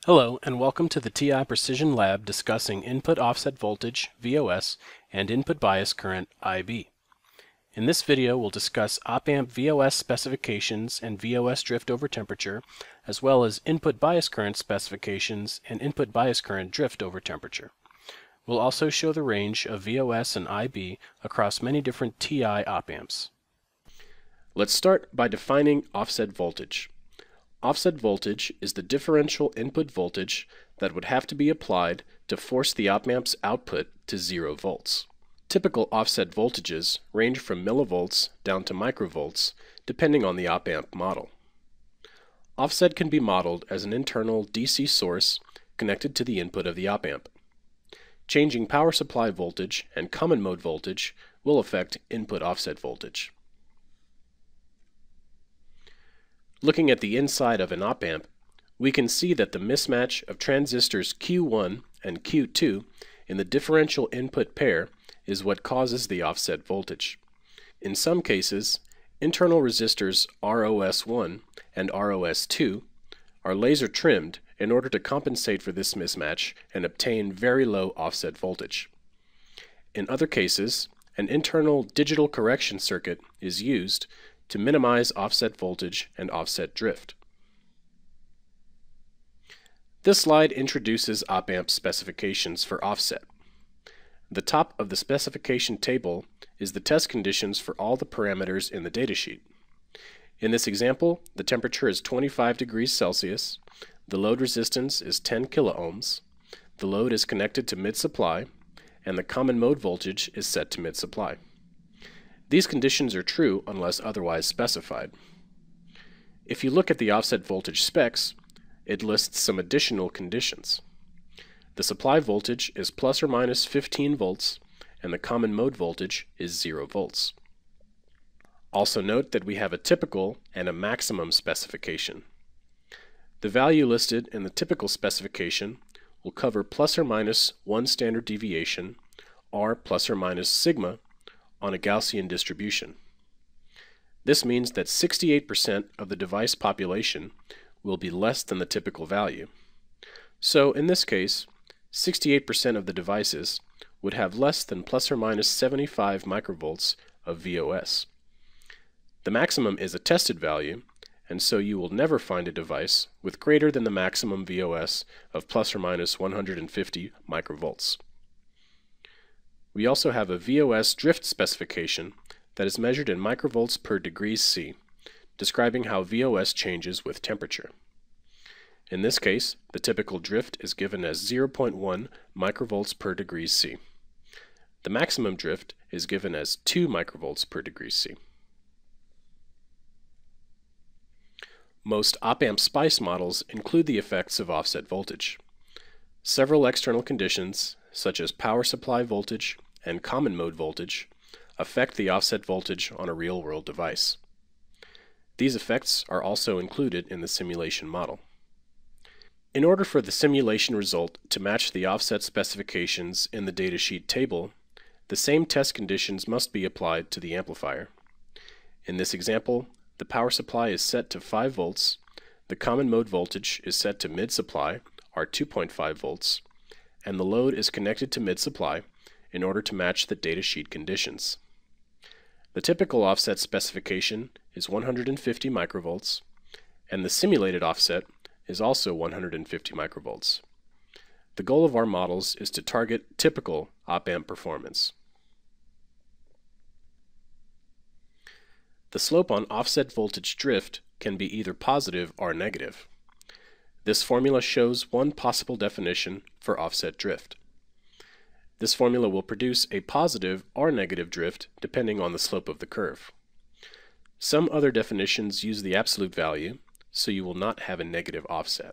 Hello, and welcome to the TI Precision Lab discussing input offset voltage, VOS, and input bias current, IB. In this video, we'll discuss op-amp VOS specifications and VOS drift over temperature, as well as input bias current specifications and input bias current drift over temperature. We'll also show the range of VOS and IB across many different TI op-amps. Let's start by defining offset voltage. Offset voltage is the differential input voltage that would have to be applied to force the op-amp's output to 0 volts. Typical offset voltages range from millivolts down to microvolts, depending on the op-amp model. Offset can be modeled as an internal DC source connected to the input of the op-amp. Changing power supply voltage and common mode voltage will affect input offset voltage. Looking at the inside of an op-amp, we can see that the mismatch of transistors Q1 and Q2 in the differential input pair is what causes the offset voltage. In some cases, internal resistors ROS1 and ROS2 are laser trimmed in order to compensate for this mismatch and obtain very low offset voltage. In other cases, an internal digital correction circuit is used to minimize offset voltage and offset drift. This slide introduces op-amp specifications for offset. The top of the specification table is the test conditions for all the parameters in the datasheet. In this example, the temperature is 25 degrees Celsius, the load resistance is 10 kiloohms, the load is connected to mid-supply, and the common mode voltage is set to mid-supply. These conditions are true unless otherwise specified. If you look at the offset voltage specs, it lists some additional conditions. The supply voltage is plus or minus 15 volts, and the common mode voltage is 0 volts. Also note that we have a typical and a maximum specification. The value listed in the typical specification will cover plus or minus 1 standard deviation, or plus or minus sigma, on a Gaussian distribution. This means that 68% of the device population will be less than the typical value. So in this case, 68% of the devices would have less than plus or minus 75 microvolts of VOS. The maximum is a tested value, and so you will never find a device with greater than the maximum VOS of plus or minus 150 microvolts. We also have a VOS drift specification that is measured in microvolts per degrees C, describing how VOS changes with temperature. In this case, the typical drift is given as 0.1 microvolts per degrees C. The maximum drift is given as 2 microvolts per degree C. Most op-amp SPICE models include the effects of offset voltage. Several external conditions, such as power supply voltage and common mode voltage, affect the offset voltage on a real-world device. These effects are also included in the simulation model. In order for the simulation result to match the offset specifications in the datasheet table, the same test conditions must be applied to the amplifier. In this example, the power supply is set to 5 volts, the common mode voltage is set to mid-supply, or 2.5 volts, and the load is connected to mid-supply in order to match the datasheet conditions. The typical offset specification is 150 microvolts, and the simulated offset is also 150 microvolts. The goal of our models is to target typical op-amp performance. The slope on offset voltage drift can be either positive or negative. This formula shows one possible definition for offset drift. This formula will produce a positive or negative drift depending on the slope of the curve. Some other definitions use the absolute value, so you will not have a negative offset.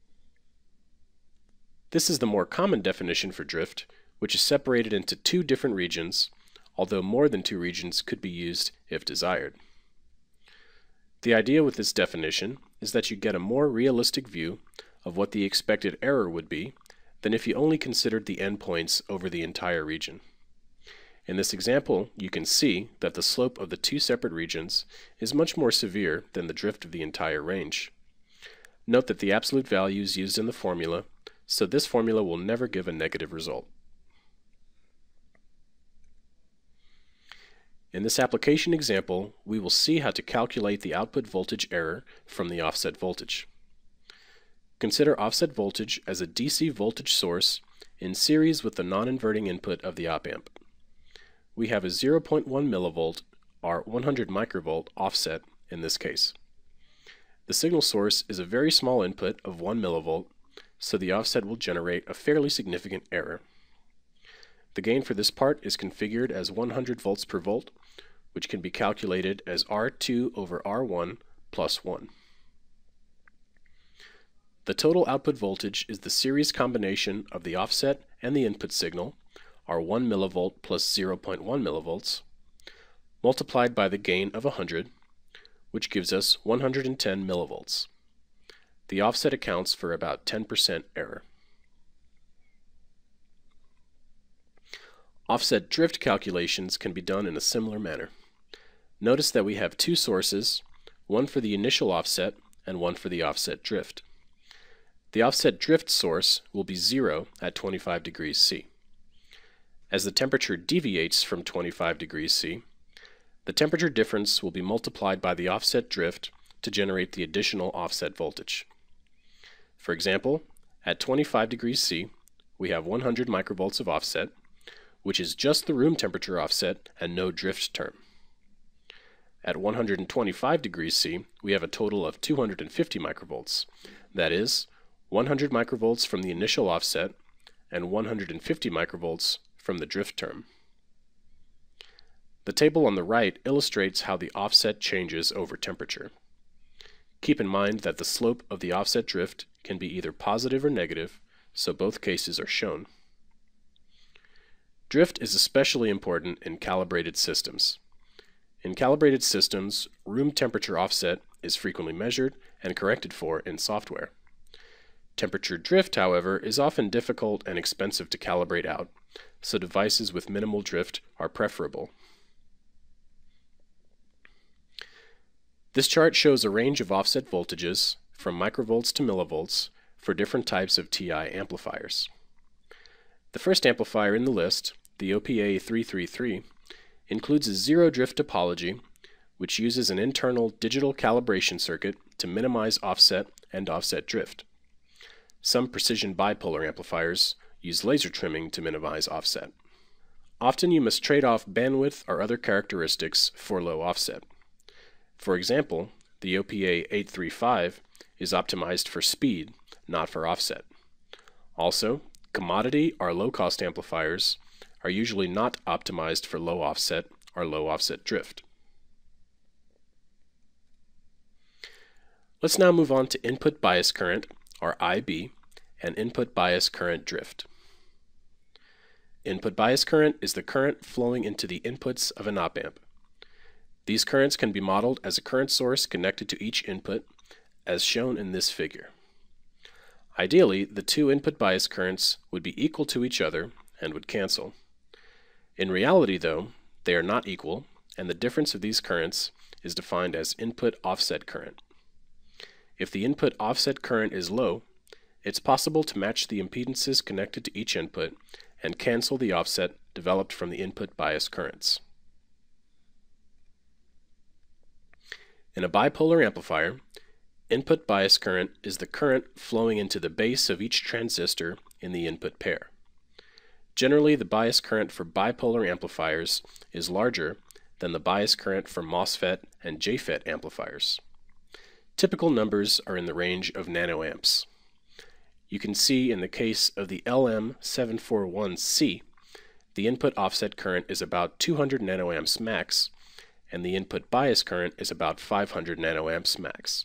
This is the more common definition for drift, which is separated into 2 different regions, although more than 2 regions could be used if desired. The idea with this definition is that you get a more realistic view of what the expected error would be than if you only considered the endpoints over the entire region. In this example, you can see that the slope of the 2 separate regions is much more severe than the drift of the entire range. Note that the absolute value is used in the formula, so this formula will never give a negative result. In this application example, we will see how to calculate the output voltage error from the offset voltage. Consider offset voltage as a DC voltage source in series with the non-inverting input of the op-amp. We have a 0.1 millivolt or 100 microvolt offset in this case. The signal source is a very small input of 1 millivolt, so the offset will generate a fairly significant error. The gain for this part is configured as 100 volts per volt, which can be calculated as R2 over R1 plus 1. The total output voltage is the series combination of the offset and the input signal, our 1 millivolt plus 0.1 millivolts, multiplied by the gain of 100, which gives us 110 millivolts. The offset accounts for about 10% error. Offset drift calculations can be done in a similar manner. Notice that we have two sources, one for the initial offset and one for the offset drift. The offset drift source will be 0 at 25 degrees C. As the temperature deviates from 25 degrees C, the temperature difference will be multiplied by the offset drift to generate the additional offset voltage. For example, at 25 degrees C, we have 100 microvolts of offset, which is just the room temperature offset and no drift term. At 125 degrees C, we have a total of 250 microvolts. That is, 100 microvolts from the initial offset and 150 microvolts from the drift term. The table on the right illustrates how the offset changes over temperature. Keep in mind that the slope of the offset drift can be either positive or negative, so both cases are shown. Drift is especially important in calibrated systems. In calibrated systems, room temperature offset is frequently measured and corrected for in software. Temperature drift, however, is often difficult and expensive to calibrate out, so devices with minimal drift are preferable. This chart shows a range of offset voltages, from microvolts to millivolts, for different types of TI amplifiers. The first amplifier in the list, the OPA 333, includes a zero drift topology, which uses an internal digital calibration circuit to minimize offset and offset drift. Some precision bipolar amplifiers use laser trimming to minimize offset. Often you must trade off bandwidth or other characteristics for low offset. For example, the OPA 835 is optimized for speed, not for offset. Also, commodity or low-cost amplifiers are usually not optimized for low offset or low offset drift. Let's now move on to input bias current, or IB, and input bias current drift. Input bias current is the current flowing into the inputs of an op-amp. These currents can be modeled as a current source connected to each input, as shown in this figure. Ideally, the two input bias currents would be equal to each other and would cancel. In reality, though, they are not equal, and the difference of these currents is defined as input offset current. If the input offset current is low, it's possible to match the impedances connected to each input and cancel the offset developed from the input bias currents. In a bipolar amplifier, input bias current is the current flowing into the base of each transistor in the input pair. Generally, the bias current for bipolar amplifiers is larger than the bias current for MOSFET and JFET amplifiers. Typical numbers are in the range of nanoamps. You can see in the case of the LM741C, the input offset current is about 200 nanoamps max, and the input bias current is about 500 nanoamps max.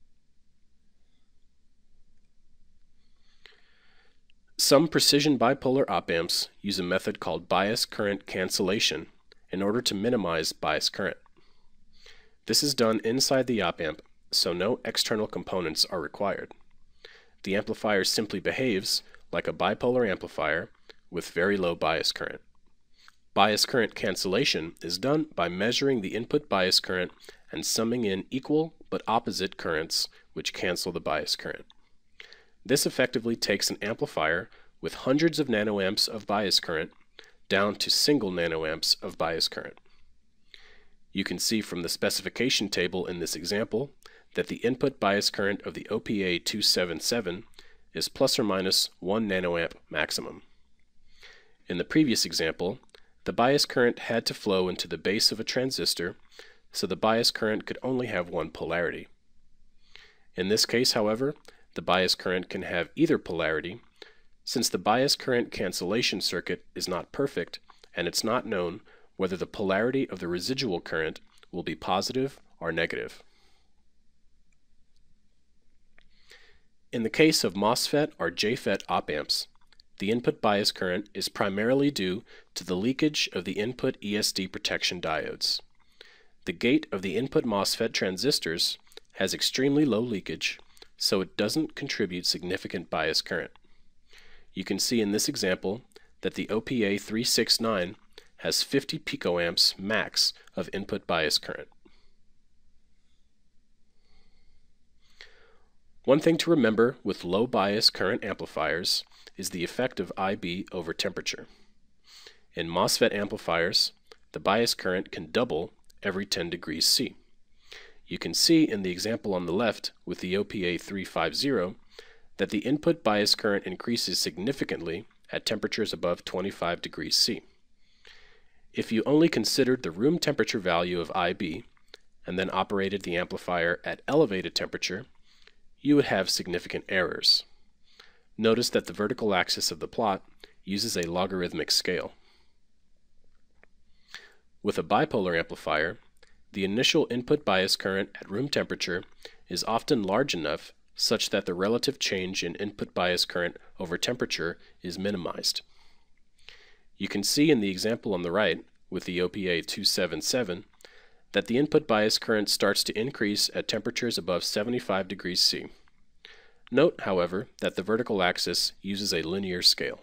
Some precision bipolar op-amps use a method called bias current cancellation in order to minimize bias current. This is done inside the op-amp, so no external components are required. The amplifier simply behaves like a bipolar amplifier with very low bias current. Bias current cancellation is done by measuring the input bias current and summing in equal but opposite currents which cancel the bias current. This effectively takes an amplifier with hundreds of nanoamps of bias current down to single nanoamps of bias current. You can see from the specification table in this example that the input bias current of the OPA 277 is plus or minus 1 nanoamp maximum. In the previous example, the bias current had to flow into the base of a transistor, so the bias current could only have one polarity. In this case, however, the bias current can have either polarity, since the bias current cancellation circuit is not perfect and it's not known whether the polarity of the residual current will be positive or negative. In the case of MOSFET or JFET op-amps, the input bias current is primarily due to the leakage of the input ESD protection diodes. The gate of the input MOSFET transistors has extremely low leakage, so it doesn't contribute significant bias current. You can see in this example that the OPA 369 has 50 picoamps max of input bias current. One thing to remember with low bias current amplifiers is the effect of IB over temperature. In MOSFET amplifiers, the bias current can double every 10 degrees C. You can see in the example on the left with the OPA 350 that the input bias current increases significantly at temperatures above 25 degrees C. If you only considered the room temperature value of IB and then operated the amplifier at elevated temperature, you would have significant errors. Notice that the vertical axis of the plot uses a logarithmic scale. With a bipolar amplifier, the initial input bias current at room temperature is often large enough such that the relative change in input bias current over temperature is minimized. You can see in the example on the right with the OPA 277 that the input bias current starts to increase at temperatures above 75 degrees C. Note, however, that the vertical axis uses a linear scale.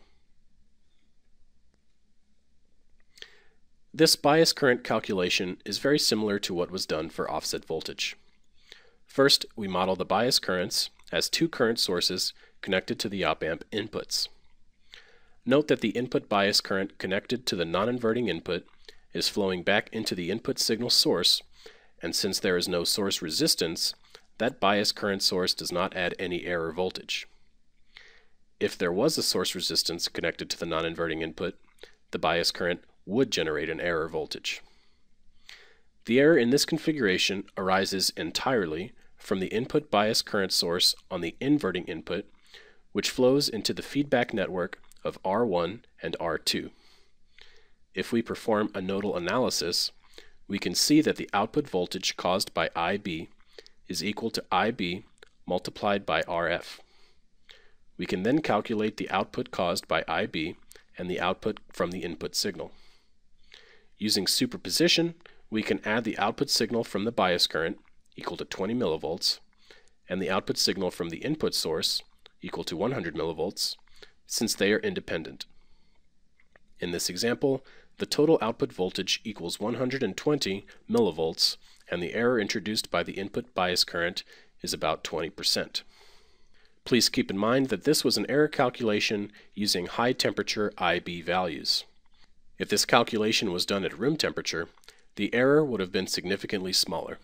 This bias current calculation is very similar to what was done for offset voltage. First, we model the bias currents as two current sources connected to the op-amp inputs. Note that the input bias current connected to the non-inverting input is flowing back into the input signal source, and since there is no source resistance, that bias current source does not add any error voltage. If there was a source resistance connected to the non-inverting input, the bias current would generate an error voltage. The error in this configuration arises entirely from the input bias current source on the inverting input, which flows into the feedback network of R1 and R2. If we perform a nodal analysis, we can see that the output voltage caused by IB is equal to IB multiplied by RF. We can then calculate the output caused by IB and the output from the input signal. Using superposition, we can add the output signal from the bias current, equal to 20 millivolts, and the output signal from the input source, equal to 100 millivolts, since they are independent. In this example, the total output voltage equals 120 millivolts, and the error introduced by the input bias current is about 20%. Please keep in mind that this was an error calculation using high temperature IB values. If this calculation was done at room temperature, the error would have been significantly smaller.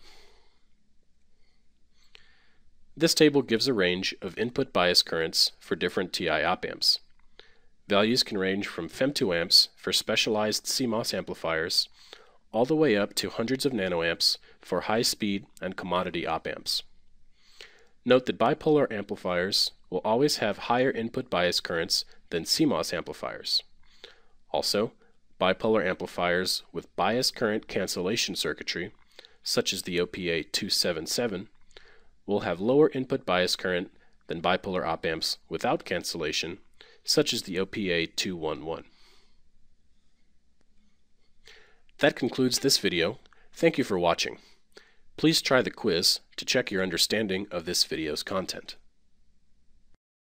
This table gives a range of input bias currents for different TI op-amps. Values can range from femtoamps for specialized CMOS amplifiers all the way up to hundreds of nanoamps for high-speed and commodity op-amps. Note that bipolar amplifiers will always have higher input bias currents than CMOS amplifiers. Also, bipolar amplifiers with bias current cancellation circuitry, such as the OPA 277, will have lower input bias current than bipolar op-amps without cancellation, such as the OPA 211. That concludes this video. Thank you for watching. Please try the quiz to check your understanding of this video's content.